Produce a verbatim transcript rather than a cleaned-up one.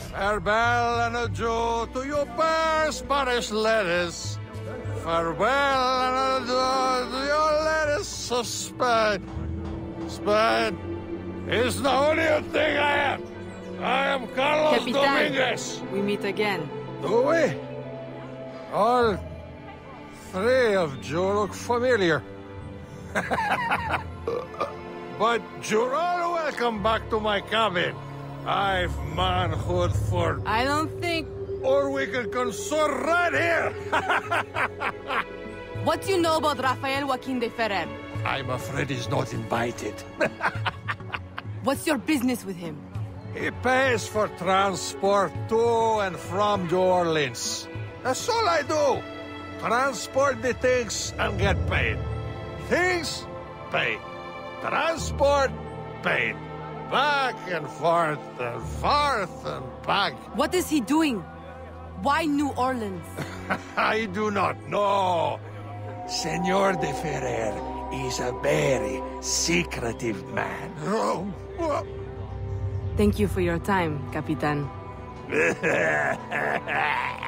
Farewell and adieu to your fair Spanish ladies. Farewell and adieu to your ladies of Spain. Spain is the only thing I am. I am Carlos Capitan, Dominguez. we meet again. Do we? All three of you look familiar. But you're all welcome back to my cabin. I've manhood for... I don't think... Or we can consort right here! What do you know about Rafael Joaquin de Ferrer? I'm afraid he's not invited. What's your business with him? He pays for transport to and from New Orleans. That's all I do. Transport the things and get paid. Things, paid. Transport, paid. Back and forth and forth and back. What is he doing? Why New Orleans? I do not know. Senor de Ferrer is a very secretive man. Thank you for your time, Capitan.